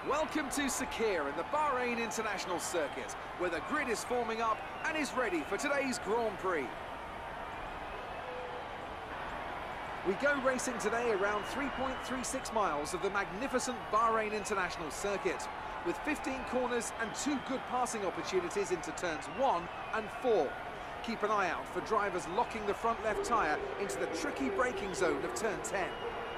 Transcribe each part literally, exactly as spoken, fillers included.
Welcome to Sakhir in the Bahrain International Circuit, where the grid is forming up and is ready for today's Grand Prix. We go racing today around three point three six miles of the magnificent Bahrain International Circuit, with fifteen corners and two good passing opportunities into turns one and four. Keep an eye out for drivers locking the front left tyre into the tricky braking zone of turn ten.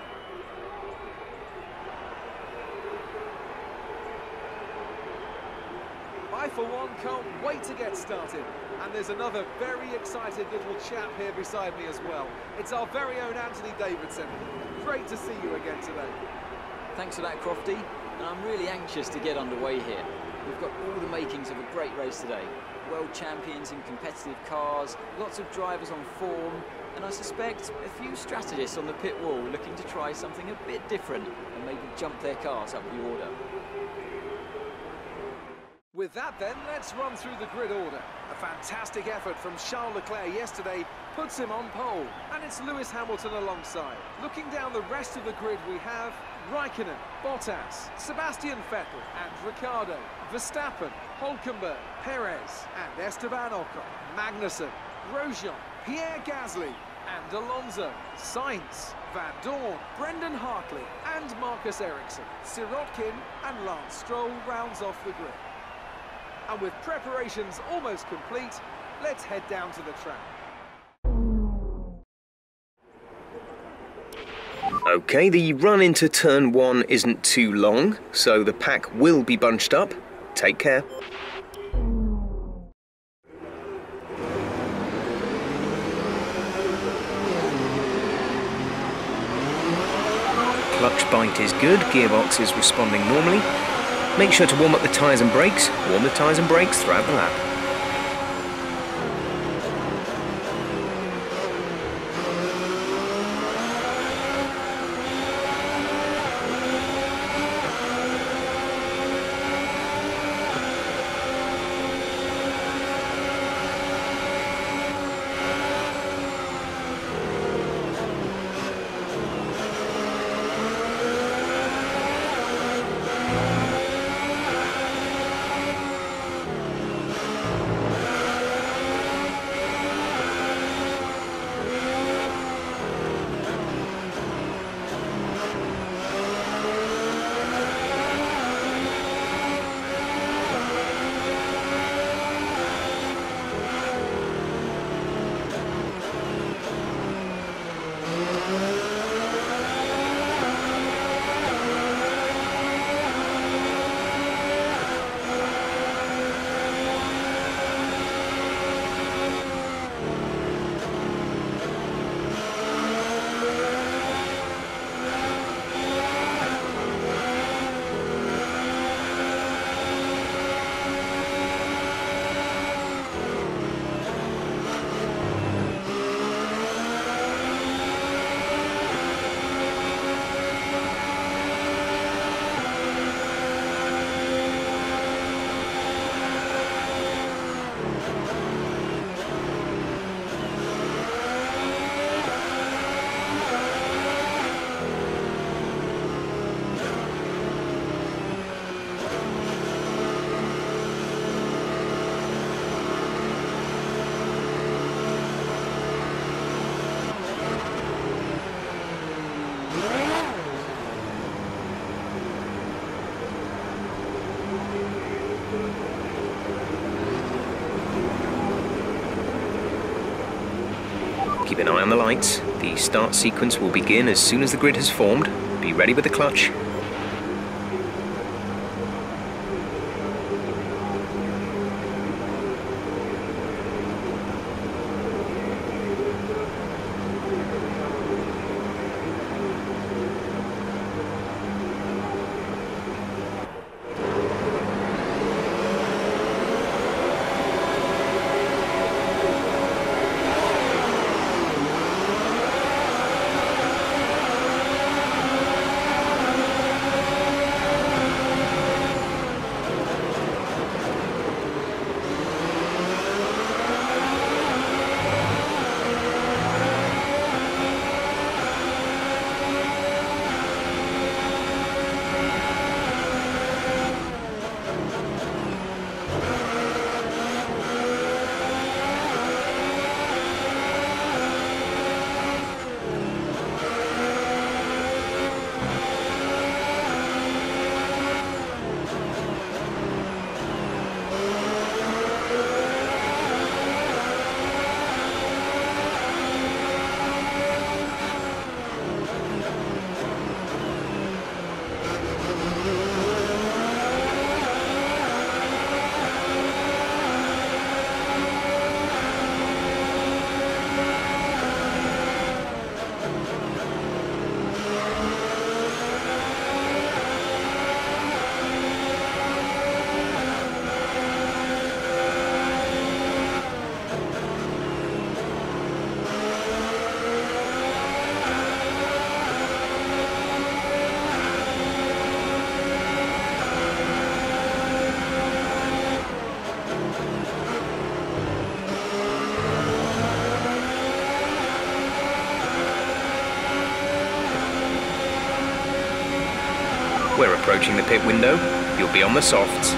I, for one, can't wait to get started. And there's another very excited little chap here beside me as well. It's our very own Anthony Davidson. Great to see you again today. Thanks for that, Crofty. And I'm really anxious to get underway here. We've got all the makings of a great race today. World champions in competitive cars, lots of drivers on form, and I suspect a few strategists on the pit wall looking to try something a bit different and maybe jump their cars up the order. With that then, let's run through the grid order. A fantastic effort from Charles Leclerc yesterday puts him on pole, and it's Lewis Hamilton alongside. Looking down the rest of the grid, we have Raikkonen, Bottas, Sebastian Vettel and Ricciardo, Verstappen, Hülkenberg, Perez and Esteban Ocon, Magnussen, Grosjean, Pierre Gasly and Alonso, Sainz, Van Dorn, Brendan Hartley and Marcus Ericsson. Sirotkin and Lance Stroll rounds off the grid. And with preparations almost complete, let's head down to the track. Okay, the run into turn one isn't too long, so the pack will be bunched up. Take care. Clutch bite is good, gearbox is responding normally. Make sure to warm up the tyres and brakes. Warm the tyres and brakes throughout the lap. Keep an eye on the lights. The start sequence will begin as soon as the grid has formed. Be ready with the clutch. We're approaching the pit window. You'll be on the softs.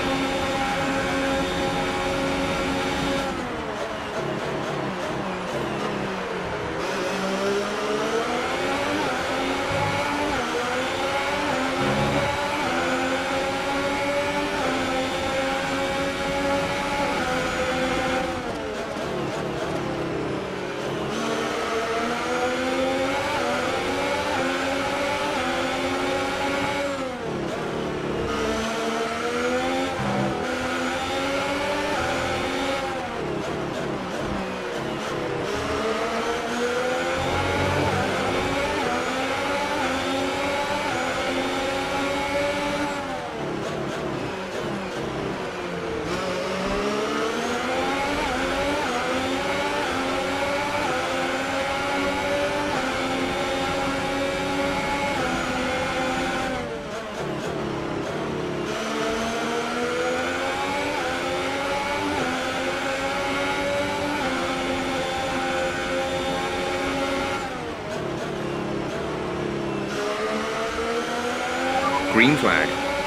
Green flag.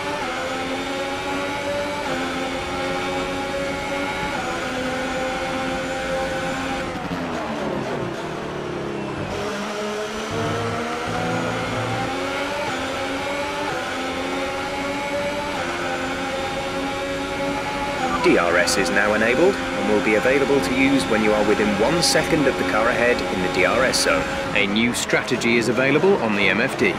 D R S is now enabled and will be available to use when you are within one second of the car ahead in the D R S zone. A new strategy is available on the M F D.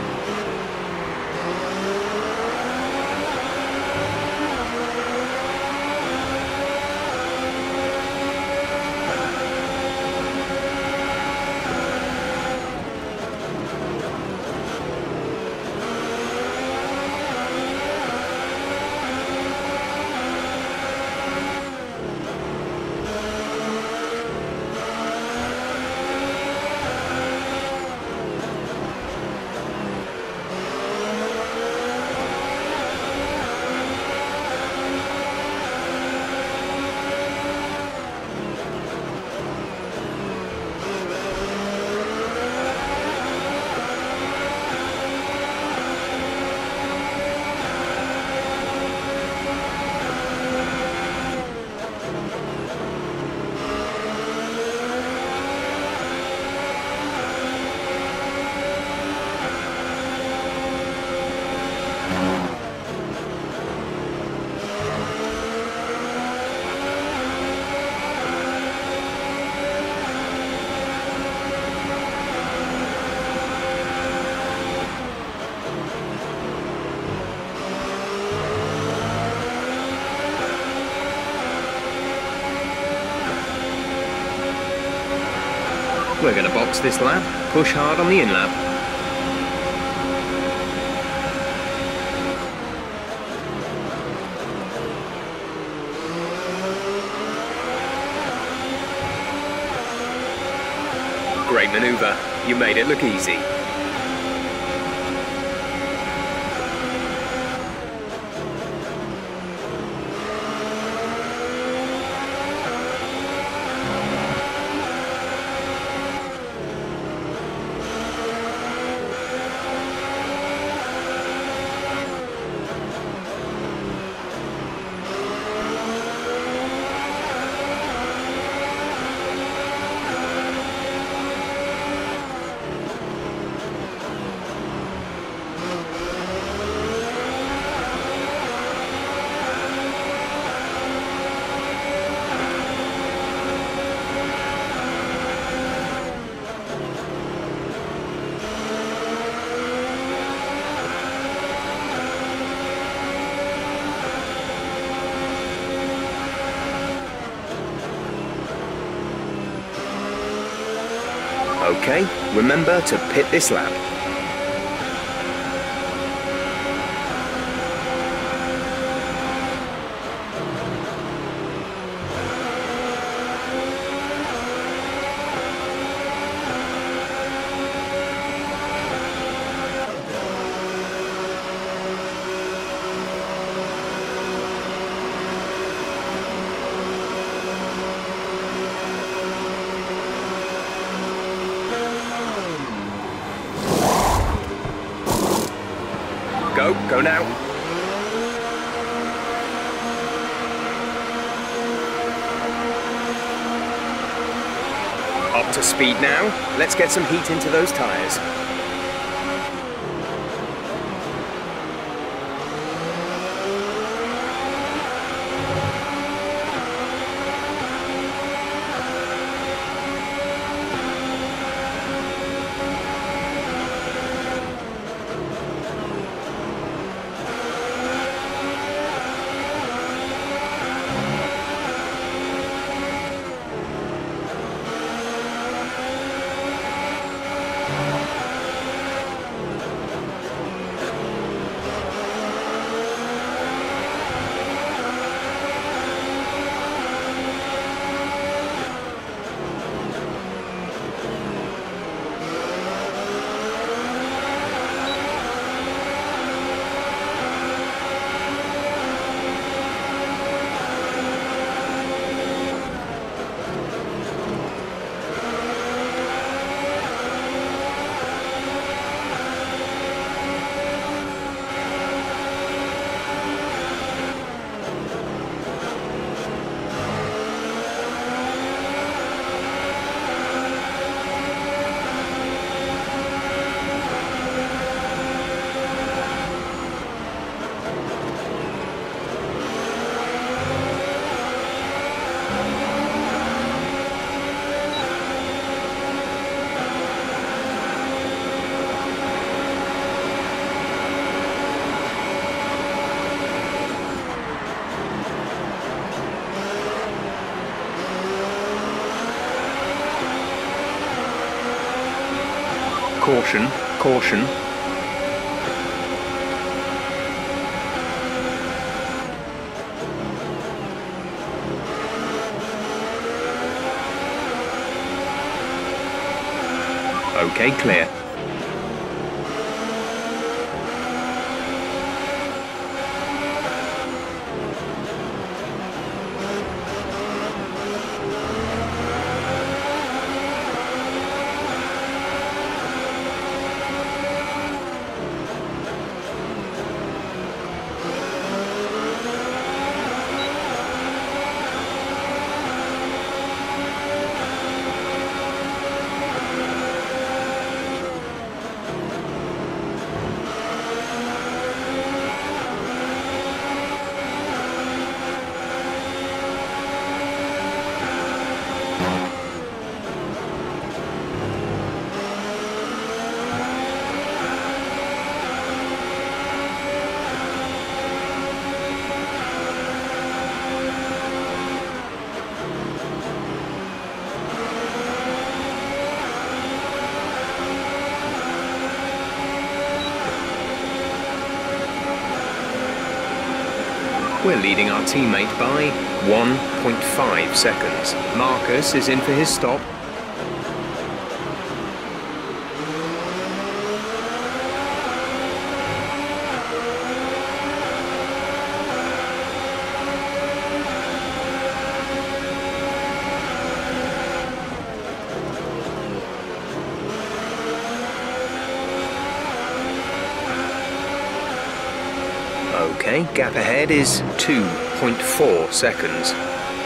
We're going to box this lap, push hard on the in-lap. Great manoeuvre, you made it look easy. Okay, remember to pit this lap. go, go now. Up to speed now. Let's get some heat into those tyres. Caution, caution. Okay, clear. We're leading our teammate by one point five seconds. Marcus is in for his stop. Okay, gap ahead is two point four seconds.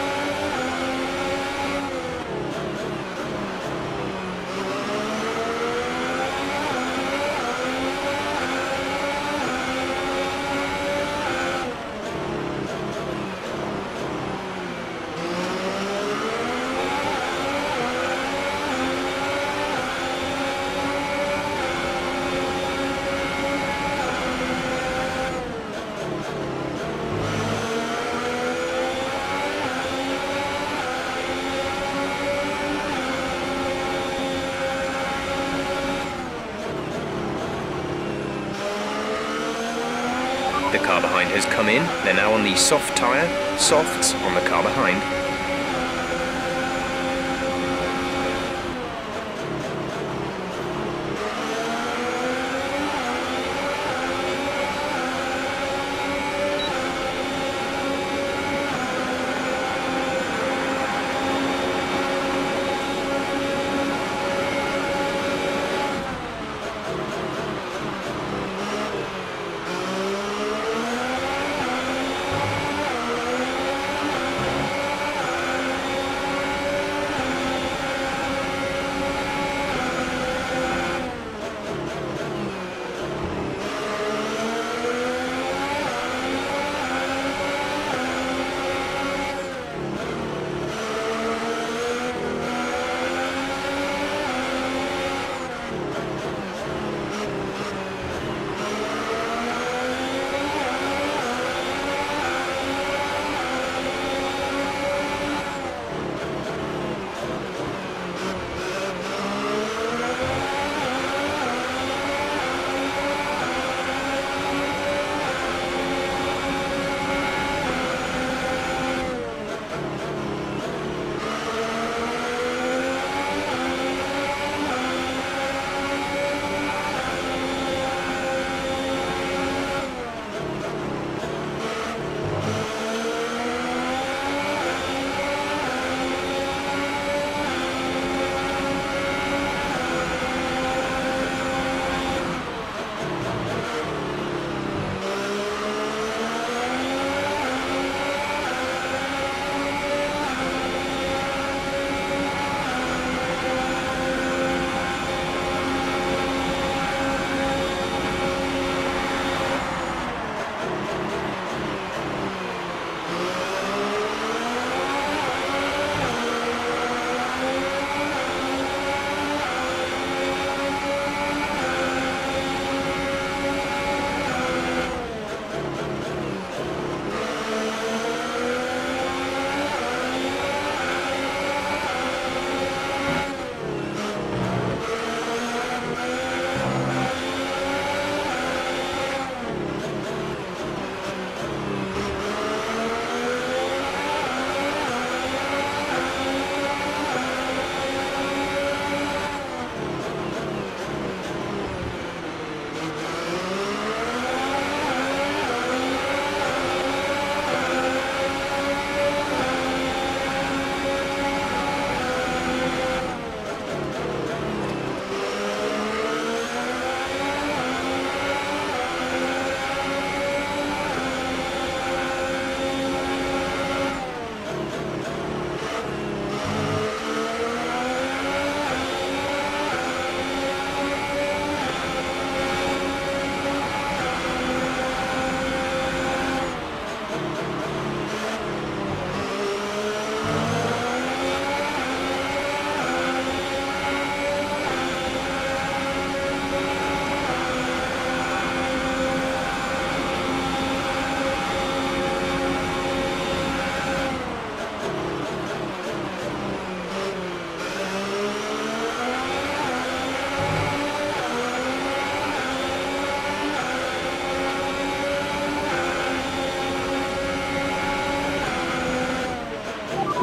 The car behind has come in. They're now on the soft tyre. Softs on the car behind.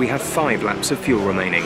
we have five laps of fuel remaining.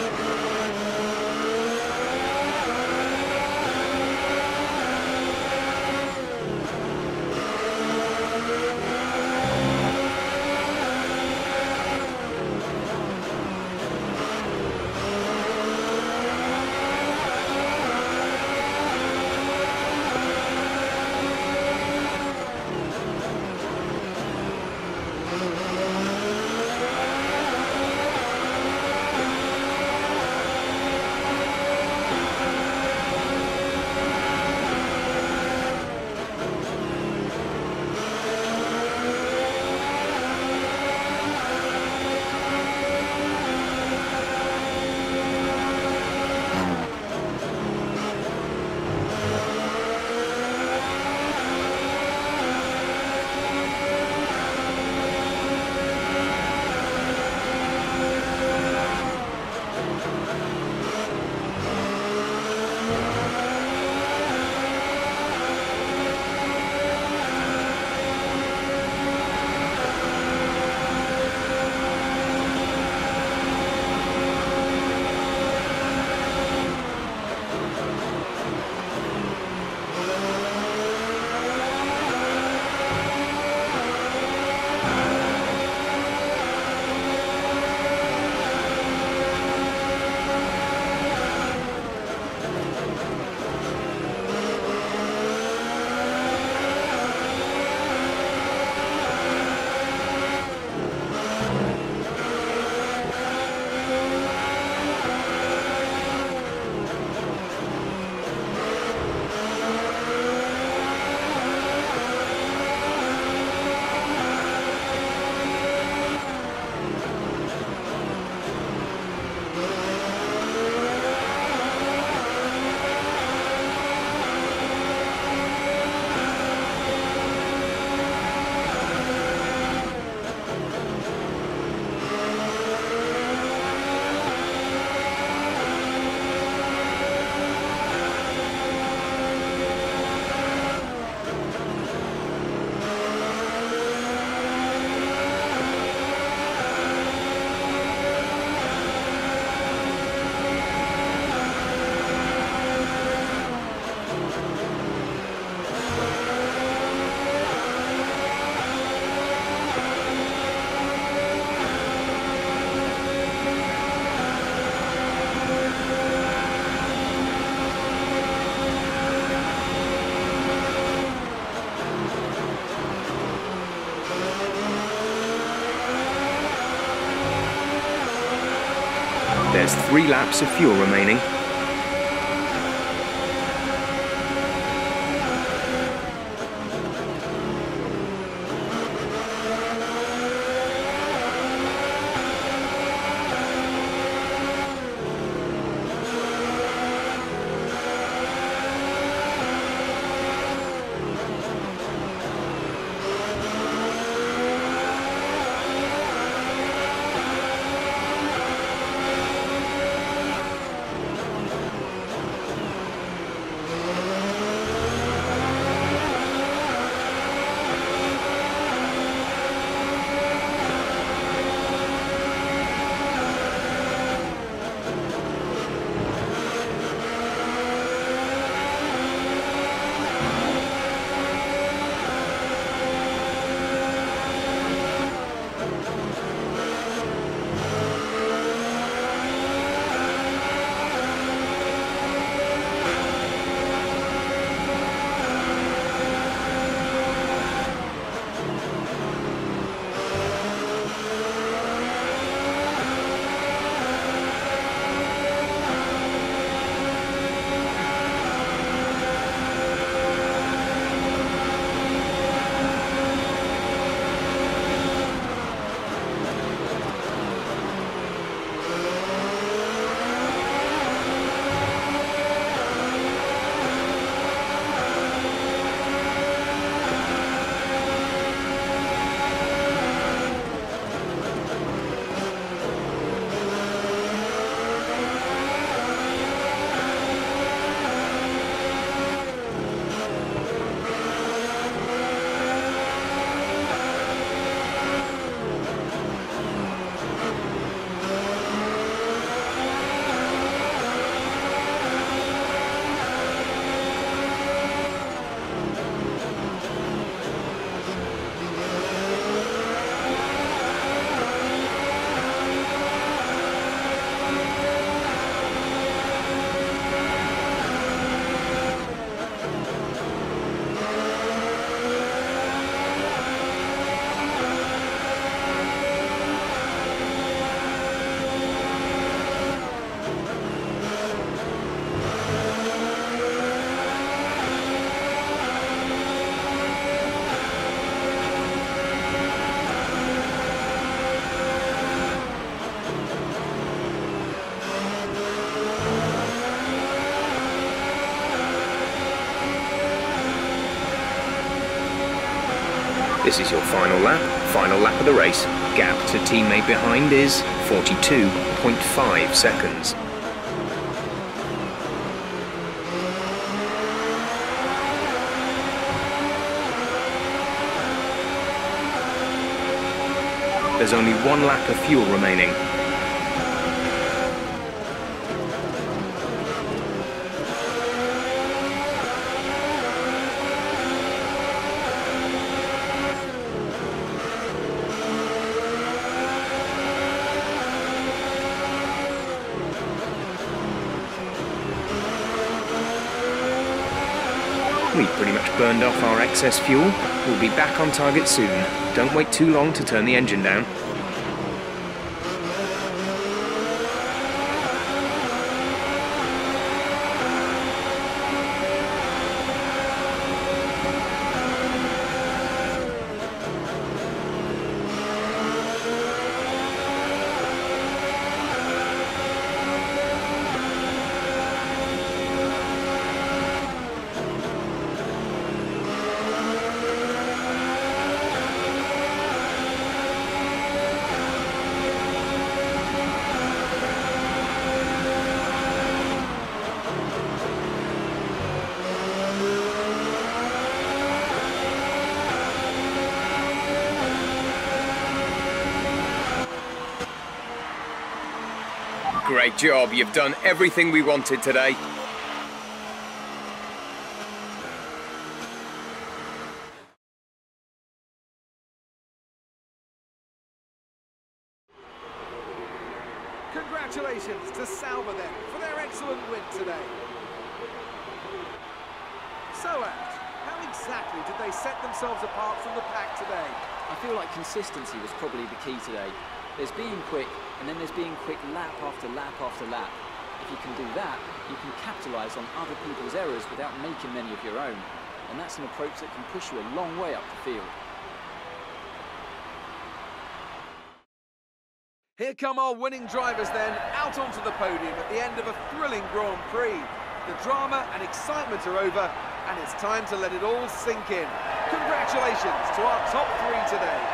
There's three laps of fuel remaining. This is your final lap, final lap of the race. Gap to teammate behind is forty-two point five seconds. There's only one lap of fuel remaining. We've pretty much burned off our excess fuel. We'll be back on target soon. Don't wait too long to turn the engine down. Great job, you've done everything we wanted today. Congratulations to Sauber then for their excellent win today. So, Ant, how exactly did they set themselves apart from the pack today? I feel like consistency was probably the key today. There's being quick, and then there's being quick lap after lap after lap. If you can do that, you can capitalise on other people's errors without making many of your own. And that's an approach that can push you a long way up the field. Here come our winning drivers then, out onto the podium at the end of a thrilling Grand Prix. The drama and excitement are over, and it's time to let it all sink in. Congratulations to our top three today.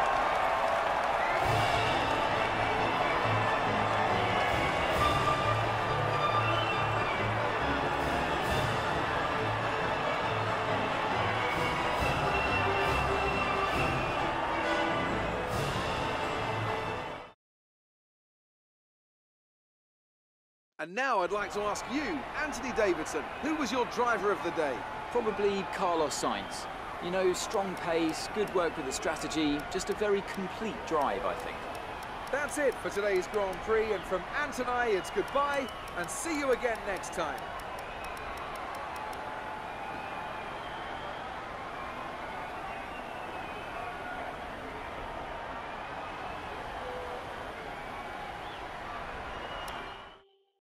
And now I'd like to ask you, Anthony Davidson, who was your driver of the day? Probably Carlos Sainz. You know, strong pace, good work with the strategy, just a very complete drive, I think. That's it for today's Grand Prix, and from Ant and I, it's goodbye, and see you again next time.